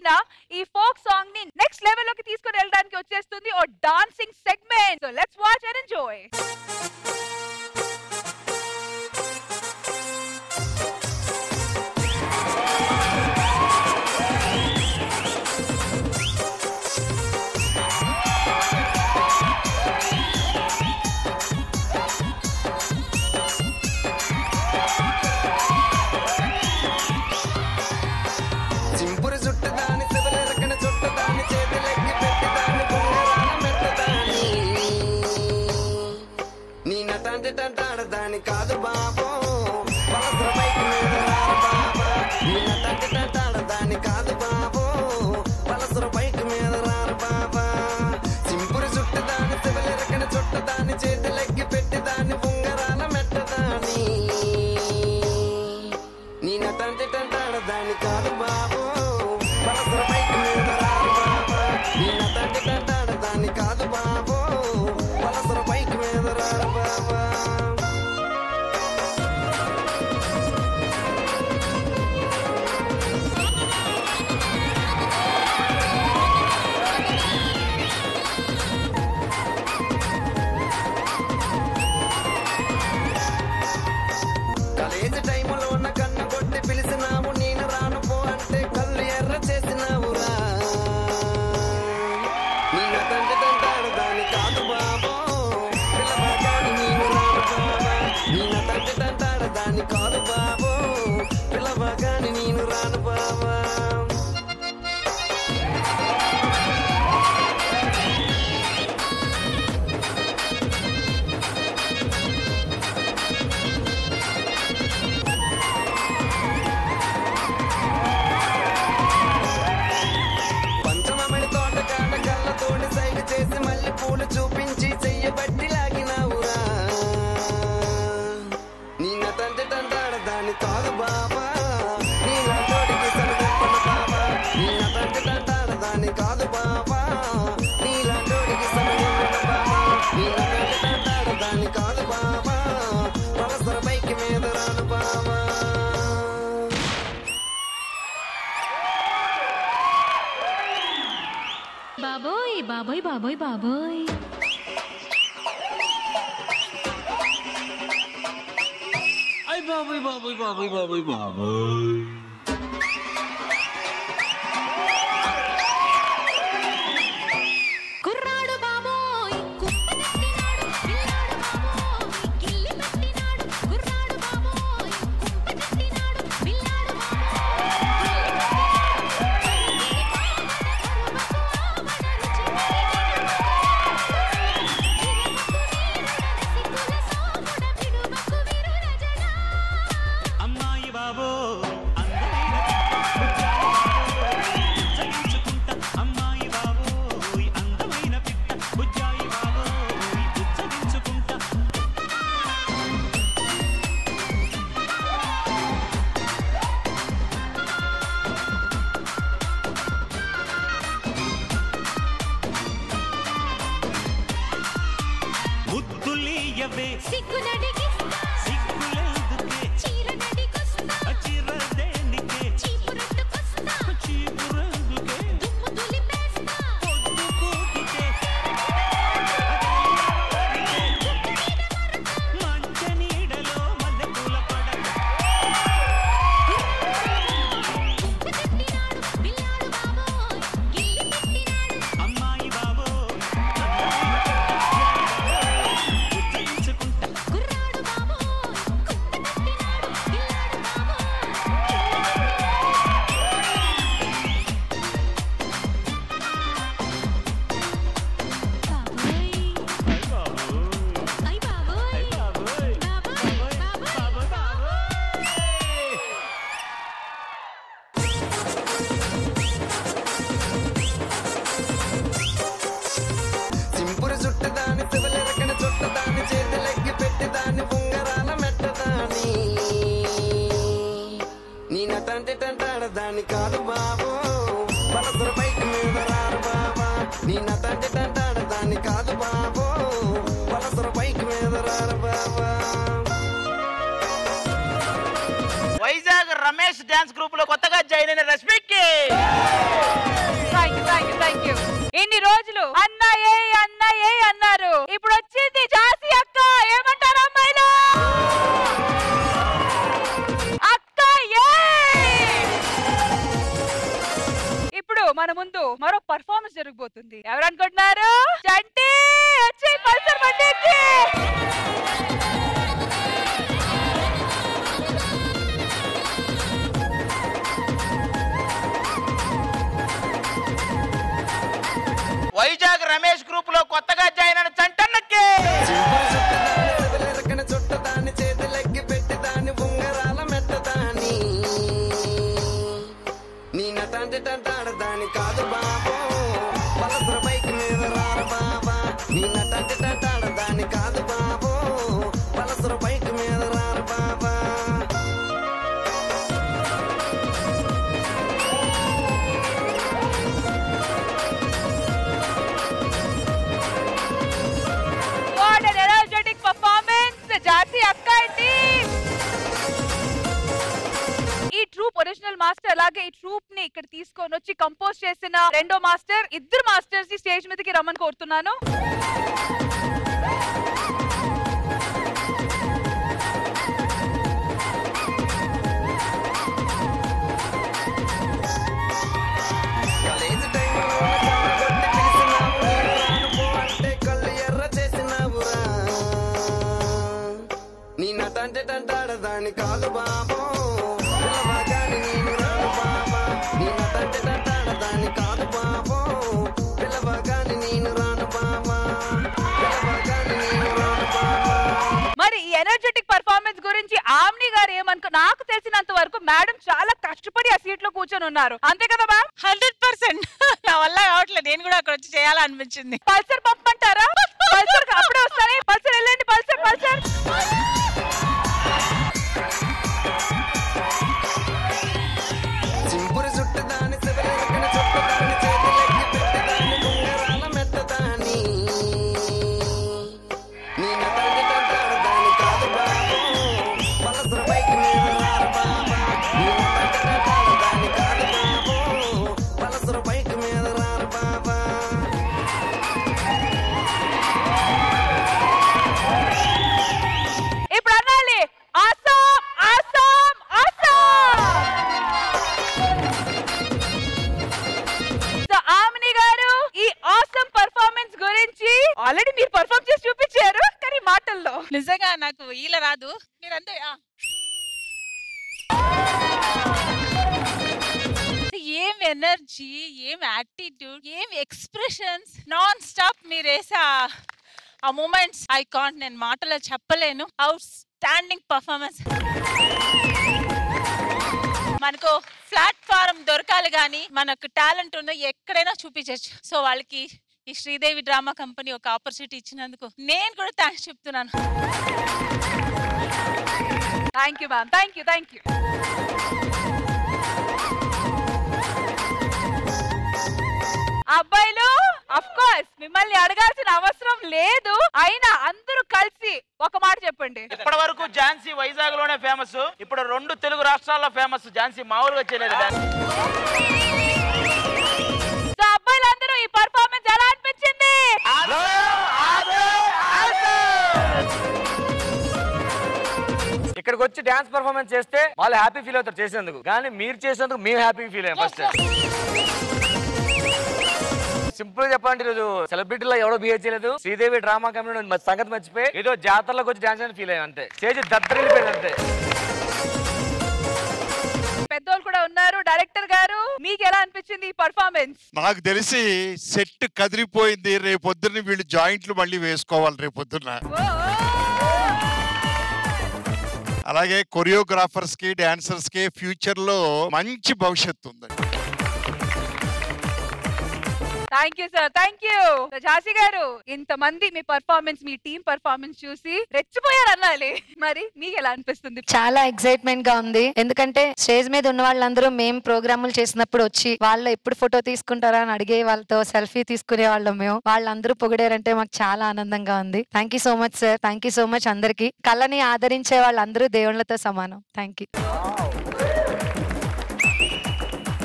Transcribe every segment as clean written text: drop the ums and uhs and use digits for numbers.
వీణ ఈ folk song ని next level లోకి తీసుకొని వెళ్ళడానికి వచ్చేస్తుంది ఓ dancing segment. So let's watch and enjoy. దాని కాదు బాబో పలసర బైక్ మీద బాబా దాని కాదు బాబో పలసర బైక్ మీద రారు బాబా సింపురు చుట్టు దాని శివలిరకన చుట్టు దాని చేతులెక్కి పెట్టి దాన్ని ఉంగరాల మెట్టదాని నీ నటంటే దాని కాదు బాబో పలసర బైక్ మీద రారు బాబా నీ నటంటే దాని కాదు బాబో పలసర బైక్ మీద రారు బాబా. దాని కాదు బాబో పిల్లవగాని నేను రాను బాబా. పంచమమణి తోటకాడ కళ్ళతోటి సైగ చేసి మళ్ళీ పూలు చూపించి చెయ్యబట్టి లాగినావురా దాని కాదు బాబా నీలాంటోడికి సరిదప్పన బాబా నీలాంటి దాని కాదు బాబా నీలాంటోడికి సరిదప్పన బాబా నీలాంటి దాని కాదు బాబా పలసర బైక్ మీద రాను బాబా. బాబోయ్ బాబోయ్ బాబోయ్ బాబోయ్ బాబోయ్ బాబోయ్ బాబోయ్ బాబోయ్ బాబోయ్ కుర్రాడు బాబోయ్ కుంపనట్టినాడు పిల్లాడు బాబోయ్ గిల్లి పట్టినాడు కుర్రాడు బాబోయ్ కుంపనట్టినాడు పిల్లాడు అమ్మాయి బాబో అందమైన రమేష్ డాన్స్ గ్రూప్ లో కొత్తగా జాయిన్ అయిన రష్మికి థ్యాంక్ యూ ఇన్ని రోజులు అన్నయ్యే అన్నారు. ఇప్పుడు వచ్చింది జాసి అక్క. ఏమంటారు అమ్మాయిలు? అక్క ఇప్పుడు మన ముందు మరో పర్ఫార్మెన్స్ జరగబోతుంది. ఎవరు అనుకుంటున్నారు? చంటి వచ్చి పల్సర్ బండి ఎక్కి. వైజాగ్ రమేష్ గ్రూప్ లో కొత్తగా జాయిన్ అయిన చంటన్నకి చుట్టదాన్ని చేతులెక్కి పెట్టిదాన్ని ఉంగరాల మెట్టదాన్ని నీ నటాడదాని కాదు బాబో పలసర బైక్ మీద రారు బాబా. నీ నటాడదాని కాదు బాబో పలసర బైక్ మీద రారు బాబా. ఈ ట్రూప్ ఒరిజినల్ మాస్టర్ అలాగే ఈ ట్రూప్ ని ఇక్కడ తీసుకొని వచ్చి కంపోజ్ చేసిన రెండో మాస్టర్, ఇద్దరు మాస్టర్స్ ని స్టేజ్ మీదకి రమ్మని కోరుతున్నాను. కాలేజీ టైంలో కొట్టి పిలిచినావు అంటే కళ్ళు ఎర్ర చేసినావురా. నీ నటాడదాని కాదు బాబో పిల్లవగాని నేను రాను బాబా. నీ నటాడదాని కాదు బాబో పిల్లవగాని నేను రాను బాబా. పిల్లవగాని నేను రాను బాబా. మరి ఈ ఎనర్జెటిక్ పర్ఫార్మెన్స్ గురించి ఆమ్ని గారు నాకు తెలిసినంత వరకు మేడం చాలా కష్టపడి ఆ సీట్ లో కూర్చొని ఉన్నారు. అంతే కదా మ్యామ్? 100% నా వల్ల కావట్లేదు. నేను కూడా అక్కడ వచ్చి చేయాలనిపించింది. పల్సర్ పంపమంటారా? పల్సర్ అప్పుడే వస్తానే. పల్సర్ వెళ్ళండి. పల్సర్ సింపురు చుట్టదాని శివలెక్కన చుట్టదాని చేతులెక్కి పెట్టదాని ఉంగరాల మెట్టదాని నీ నటాడదాని కాదు బాబో పలసర బైక్ మీద రారు బాబా. నీ నటాడదాని కాదు బాబో పలసర బైక్ మీద రారు బాబా. ఇప్పుడు అనాలి ఆమ్ని గారు ఈ ఆసమ్ పర్ఫార్మెన్స్ గురించి ఆల్రెడీ మీరు పర్ఫార్మ్ చేసి చూపించారు, కానీ మాటల్లో నిజంగా నాకు ఈల రాదు. మీరంతా ఏం ఎనర్జీ, ఏం యాటిట్యూడ్, ఏం ఎక్స్ప్రెషన్స్, నాన్ స్టాప్ మీరు వేసా ఆ మూమెంట్స్ ఐ కాంట్, నేను మాటలో చెప్పలేను. Outstanding performance. మనకు ప్లాట్ఫారం దొరకాలి కానీ మనకు టాలెంట్ ఉన్న ఎక్కడైనా చూపించచ్చు. సో వాళ్ళకి ఈ శ్రీదేవి డ్రామా కంపెనీ ఒక ఆపర్చునిటీ ఇచ్చినందుకు నేను కూడా థ్యాంక్స్ చెప్తున్నాను. Thank you ma'am. Thank you. అబ్బాయిలు ఆఫ్ కోర్స్ మిమ్మల్ని అడగాల్సిన అవసరం లేదు. అయినా అందరూ కలిసి ఒక మాట చెప్పండి. ఇప్పటి వరకు ఝాన్సీ వైజాగ్ లోనే ఫేమస్, ఇప్పుడు 2 తెలుగు రాష్ట్రాల్లో ఫేమస్. ఝాన్సీ మామూలుగా చేయలేదు. సో అబ్బాయిలందరూ ఈ పర్ఫార్మెన్స్ ఎలా అనిపించింది? ఇక్కడికి వచ్చి డాన్స్ పర్ఫార్మెన్స్ చేస్తే వాళ్ళు హ్యాపీ ఫీల్ అవుతారు చేసేందుకు, కానీ మీరు చేసేందుకు మేము హ్యాపీ ఫీల్ అయ్యాం. ఫస్ట్ సింపుల్ చెప్పండి, ఈరోజు సెలబ్రిటీలో ఎవడో బిహేవ్ చేయలేదు. శ్రీదేవి డ్రామా కంపెనీ సంగతి మర్చిపోయి ఏదో జాతరలోకి వచ్చి డాన్స్ అని ఫీల్ అయ్యాం అంతే. స్టేజ్ దద్దరిల్లిపోయింది అంతే. పెద్దోళ్ళు కూడా ఉన్నారు. డైరెక్టర్ గారు మీకు ఎలా అనిపించింది ఈ పర్ఫార్మెన్స్? నాకు తెలిసి సెట్ కదిరిపోయింది. రేపొద్దున వీళ్ళు జాయింట్లు మళ్ళీ వేసుకోవాలి రేపొద్దున. అలాగే కొరియోగ్రాఫర్స్ కి డాన్సర్స్ కి ఫ్యూచర్ లో మంచి భవిష్యత్తు ఉంది. Thank you sir. Thank you. Jhansi గారు, ఇంతమంది మీ పర్ఫార్మెన్స్, మీ టీం పర్ఫార్మెన్స్ చూసి రెచ్చిపోయారు అనాలి. మరి మీకు ఎలా అనిపిస్తుంది? చాలా ఎక్సైట్మెంట్ గా ఉంది. ఎందుకంటే స్టేజ్ మీద ఉన్న వాళ్ళందరూ మేము ప్రోగ్రాములు చేసినప్పుడు వచ్చి వాళ్ళు ఎప్పుడు ఫోటో తీసుకుంటారా అని అడిగే వాళ్ళతో సెల్ఫీ తీసుకునే వాళ్ళం మేము. వాళ్ళందరూ పొగిడారంటే మాకు చాలా ఆనందంగా ఉంది. Thank you so much sir. Thank you so much అందరికి. కళని ఆదరించే వాళ్ళందరూ దేవుళ్ళతో సమానం. Thank you.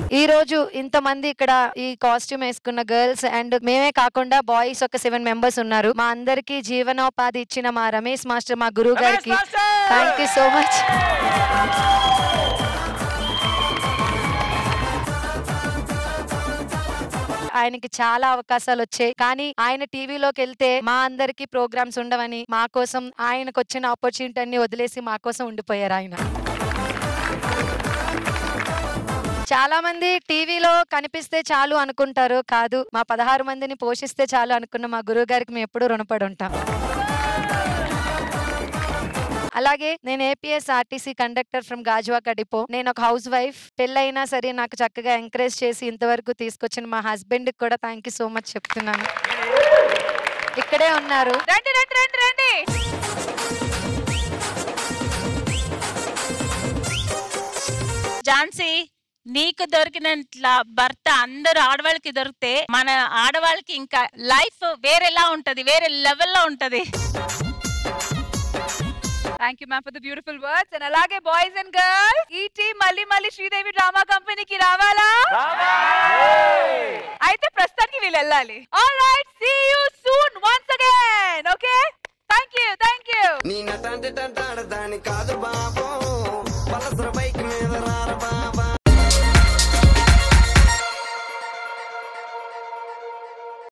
ఈ రోజు ఇంతమంది ఇక్కడ ఈ కాస్ట్యూమ్ వేసుకున్న గర్ల్స్ అండ్ మేమే కాకుండా బాయ్స్ ఒక 7 మెంబర్స్ ఉన్నారు. మా అందరికి జీవనోపాధి ఇచ్చిన మా రమేష్ మాస్టర్, మా గురువు గారికి థ్యాంక్ యూ సో మచ్. ఆయనకి చాలా అవకాశాలు వచ్చాయి, కానీ ఆయన టీవీలోకి వెళ్తే మా అందరికి ప్రోగ్రామ్స్ ఉండవని మా కోసం ఆయనకు వచ్చిన ఆపర్చునిటీ అన్ని వదిలేసి మా కోసం ఉండిపోయారు ఆయన. చాలా మంది టీవీలో కనిపిస్తే చాలు అనుకుంటారు, కాదు మా 16 మందిని పోషిస్తే చాలు అనుకున్న మా గురువు గారికి మేము ఎప్పుడూ రుణపడి ఉంటాం. అలాగే నేను APS RTC conductor from Gajuwaka depot. నేను ఒక హౌస్ వైఫ్. పెళ్ళైనా సరే నాకు చక్కగా ఎంకరేజ్ చేసి ఇంతవరకు తీసుకొచ్చిన మా హస్బెండ్ కి కూడా థ్యాంక్ యూ సో మచ్ చెప్తున్నాను. ఇక్కడే ఉన్నారు. రండి రండి రండి రండి. ఝాన్సీ, నీకు దొరికినట్ల భర్త అందరు ఆడవాళ్ళకి దొరికితే మన ఆడవాళ్ళకి ఇంకా లైఫ్ వేరేలా ఉంటది, వేరే లెవెల్లో ఉంటది. Thank you ma'am for the beautiful words. And అలాగే బాయ్స్ అండ్ గర్ల్స్, ఈ టీం మళ్ళీ శ్రీదేవి డ్రామా కంపెనీకి రావాలా? అయితే ప్రస్తుతానికి వీళ్ళు వెళ్ళాలి. All right, see you soon.